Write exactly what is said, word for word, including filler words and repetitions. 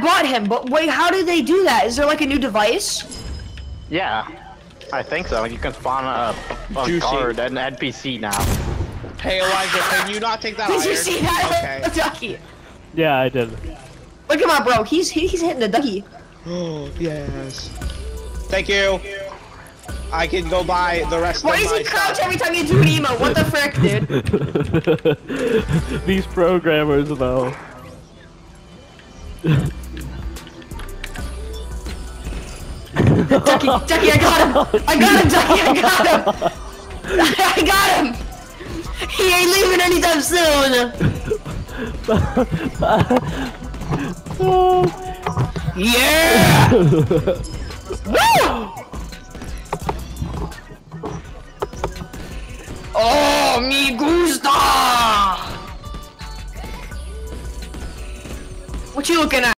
bought him, but wait, how did they do that? Is there like a new device? Yeah, I think so. You can spawn a, a guard, an N P C now. Hey Elijah, can you not take that Did iron? you see that? Okay. Ducky. Yeah, I did. Look at my bro. He's he, he's hitting the ducky. Oh yes. Thank you. I can go buy the rest Why of does my he crouch stuff. every time you do an emote? What the frick, dude? These programmers, though. Ducky, Ducky, I got him! I got him, Ducky, I got him! I got him! He ain't leaving anytime soon! Yeah! Woo! Oh, me gusta! What you looking at?